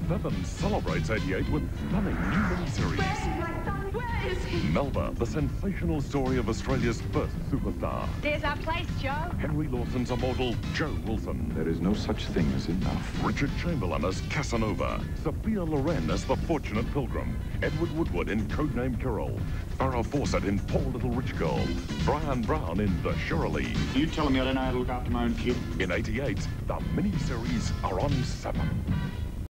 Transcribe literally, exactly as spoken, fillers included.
Seven celebrates eighty-eight with stunning new miniseries. Where is my son? Where is he? Melba, the sensational story of Australia's first superstar. There's our place, Joe. Henry Lawson's immortal Joe Wilson. There is no such thing as enough. Richard Chamberlain as Casanova. Sophia Loren as the Fortunate Pilgrim. Edward Woodward in Codename Carol. Farrah Fawcett in Poor Little Rich Girl. Brian Brown in The Shirley. You telling me I don't know how to look after my own kid? In eighty-eight, the miniseries are on Seven.